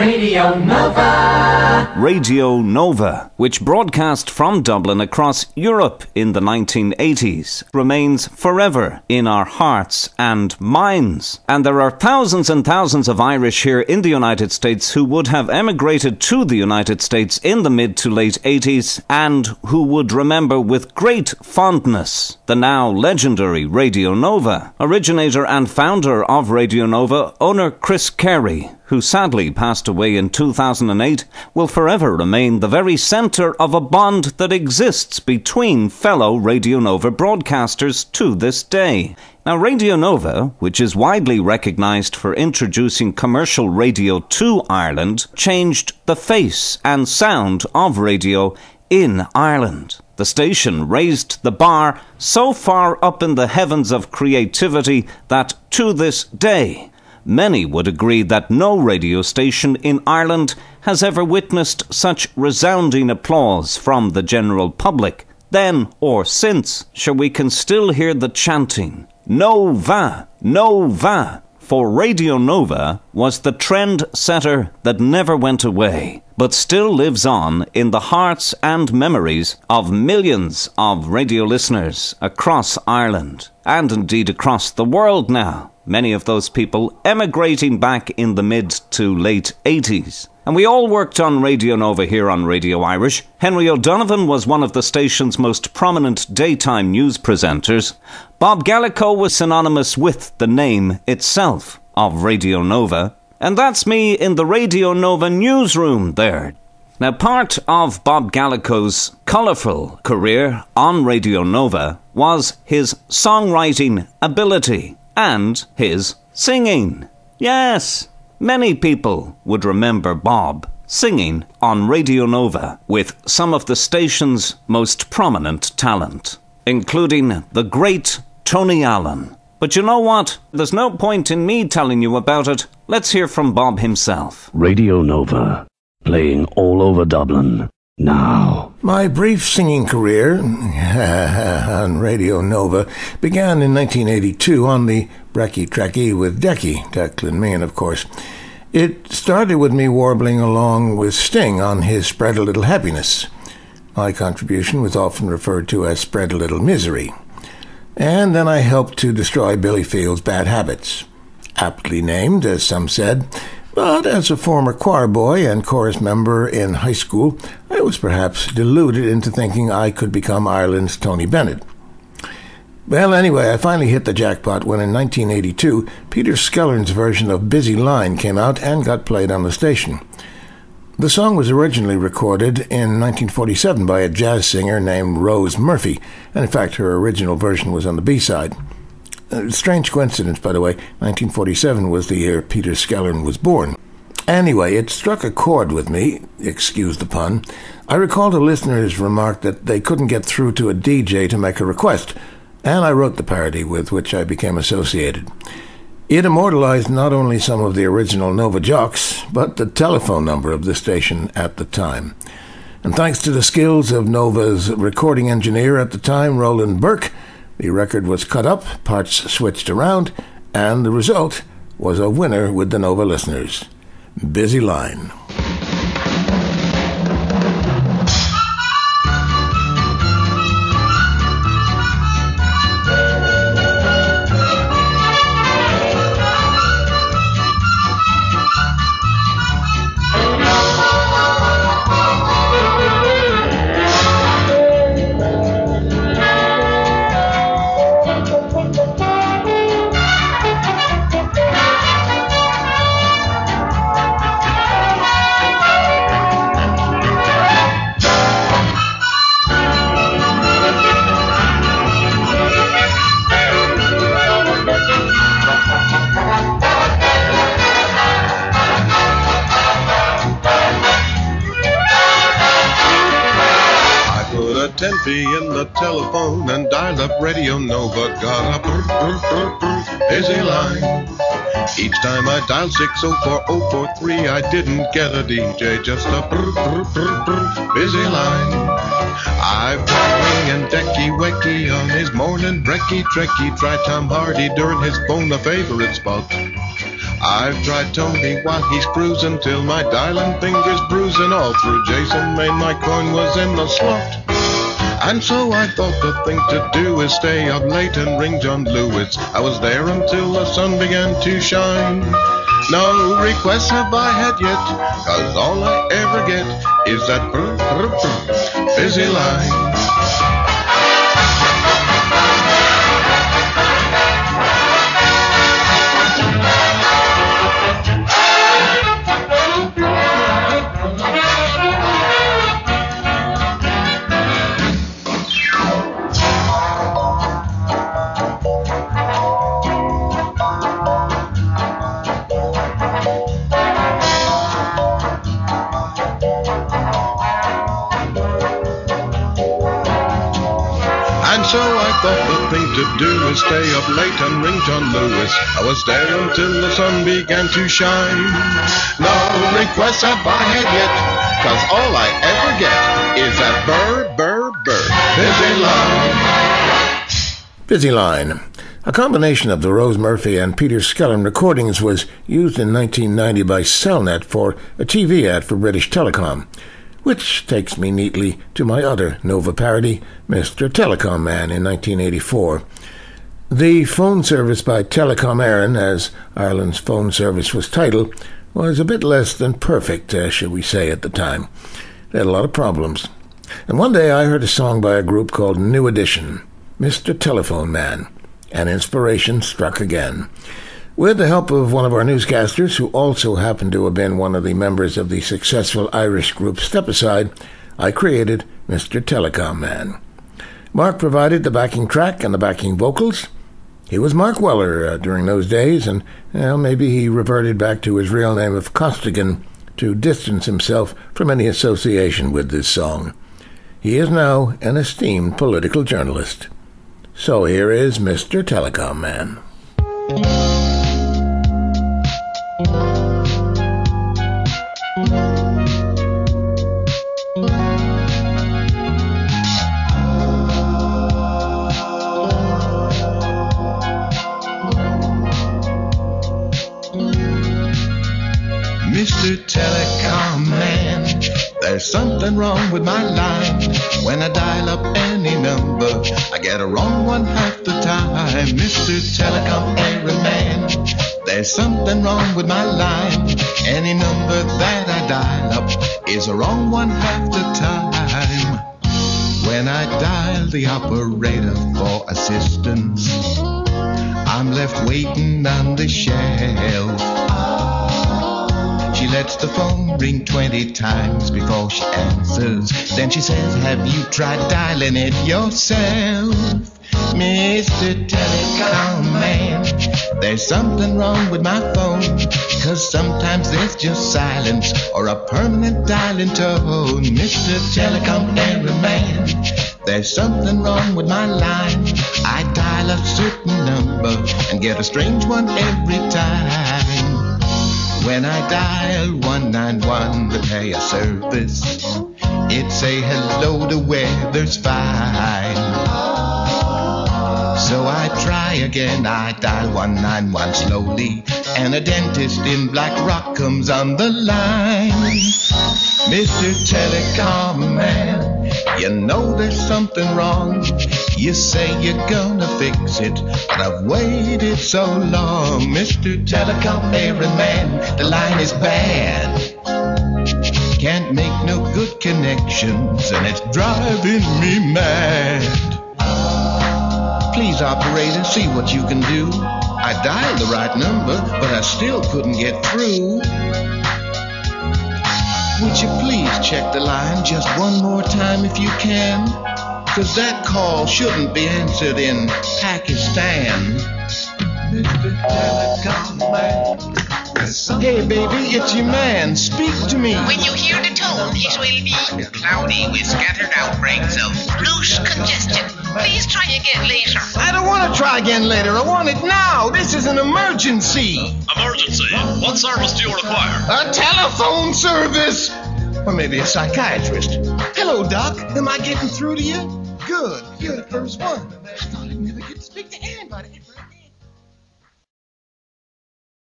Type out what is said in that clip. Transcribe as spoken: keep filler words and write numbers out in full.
Radio Nova. Radio Nova, which broadcast from Dublin across Europe in the nineteen eighties, remains forever in our hearts and minds. And there are thousands and thousands of Irish here in the United States who would have emigrated to the United States in the mid to late eighties and who would remember with great fondness the now legendary Radio Nova. Originator and founder of Radio Nova, owner Chris Cary, who sadly passed away in two thousand eight, will forever remain the very centre of a bond that exists between fellow Radio Nova broadcasters to this day. Now, Radio Nova, which is widely recognised for introducing commercial radio to Ireland, changed the face and sound of radio in Ireland. The station raised the bar so far up in the heavens of creativity that, to this day, many would agree that no radio station in Ireland has ever witnessed such resounding applause from the general public. Then or since, sure, we can still hear the chanting, Nova, Nova, for Radio Nova was the trend setter that never went away, but still lives on in the hearts and memories of millions of radio listeners across Ireland, and indeed across the world now. Many of those people emigrating back in the mid to late eighties. And we all worked on Radio Nova here on Radio Irish. Henry O'Donovan was one of the station's most prominent daytime news presenters. Bob Gallico was synonymous with the name itself of Radio Nova. And that's me in the Radio Nova newsroom there. Now, part of Bob Gallico's colourful career on Radio Nova was his songwriting ability and his singing. Yes, many people would remember Bob singing on Radio Nova with some of the station's most prominent talent, including the great Tony Allen. But you know what? There's no point in me telling you about it. Let's hear from Bob himself. Radio Nova, playing all over Dublin. Now. My brief singing career on Radio Nova began in nineteen eighty-two on the Brekkie Trekkie with Decky, Declan, me, and of course. It started with me warbling along with Sting on his Spread a Little Happiness. My contribution was often referred to as Spread a Little Misery. And then I helped to destroy Billy Field's Bad Habits. Aptly named, as some said. But as a former choir boy and chorus member in high school, I was perhaps deluded into thinking I could become Ireland's Tony Bennett. Well, anyway, I finally hit the jackpot when in nineteen eighty-two, Peter Skellern's version of Busy Line came out and got played on the station. The song was originally recorded in nineteen forty-seven by a jazz singer named Rose Murphy, and in fact her original version was on the B-side. Uh, strange coincidence, by the way, nineteen forty-seven was the year Peter Skellern was born. Anyway, it struck a chord with me, excuse the pun. I recalled a listener's remark that they couldn't get through to a D J to make a request, and I wrote the parody with which I became associated. It immortalized not only some of the original Nova jocks, but the telephone number of the station at the time. And thanks to the skills of Nova's recording engineer at the time, Roland BURKE, the record was cut up, parts switched around, and the result was a winner with the Nova listeners. Busy Line. In the telephone and dial up Radio Nova, got a brr, brr, brr, brr, busy line. Each time I dialed six oh four oh four three, I didn't get a D J, just a brr, brr, brr, brr, busy line. I've got Ring and Decky Wecky on his morning brekkie trekkie, try Tom Hardy during his phone, a favorite spot. I've tried Tony while he's cruising till my dialing fingers bruising all through Jason, Maine. My coin was in the slot. And so I thought the thing to do is stay up late and ring John Lewis. I was there until the sun began to shine. No requests have I had yet, 'cause all I ever get is that brr, brr, brr, busy line. So I thought the thing to do is stay up late and ring John Lewis. I was there until the sun began to shine. No requests have I had yet, 'cause all I ever get is that burr, burr, burr, busy line. Busy Line. A combination of the Rose Murphy and Peter Skellern recordings was used in nineteen ninety by Cellnet for a T V ad for British Telecom, which takes me neatly to my other Nova parody, Mister Telecom Man, in nineteen eighty-four. The phone service by Telecom Éireann, as Ireland's phone service was titled, was a bit less than perfect, uh, should we say, at the time. They had a lot of problems. And one day I heard a song by a group called New Edition, Mister Telephone Man, and inspiration struck again. With the help of one of our newscasters, who also happened to have been one of the members of the successful Irish group Step Aside, I created Mister Telecom Man. Mark provided the backing track and the backing vocals. He was Mark Weller uh, during those days, and well, maybe he reverted back to his real name of Costigan to distance himself from any association with this song. He is now an esteemed political journalist. So here is Mister Telecom Man. Mister Telecom Man, there's something wrong with my line. When I dial up any number, I get a wrong one half the time. Mister Telecom Man, there's something wrong with my line. Any number that I dial up is a wrong one half the time. When I dial the operator for assistance, I'm left waiting on the shelf. She lets the phone ring twenty times before she answers. Then she says, have you tried dialing it yourself? Mister Telecom Man, there's something wrong with my phone, 'cause sometimes there's just silence or a permanent dialing tone. Mister Telecom Man, there's something wrong with my line. I dial a certain number and get a strange one every time. When I dial one nine one to pay a service, it say hello, the weather's fine. So I try again, I dial one nine one slowly, and a dentist in Black Rock comes on the line. Mister Telecom Man, you know there's something wrong. You say you're gonna fix it, but I've waited so long. Mister Telecom Man, the line is bad. Can't make no good connections, and it's driving me mad. Please, operator, see what you can do. I dialed the right number, but I still couldn't get through. Would you please check the line just one more time if you can? 'Cause that call shouldn't be answered in Pakistan. Mister Telecom Man. Hey, baby, it's your man. Speak to me. When you hear the tone, it will be cloudy with scattered outbreaks of loose congestion. Please try again later. I don't want to try again later. I want it now. This is an emergency. Emergency? What service do you require? A telephone service. Or maybe a psychiatrist. Hello, Doc. Am I getting through to you? Good. You're the first one. I thought I'd never get to speak to anybody.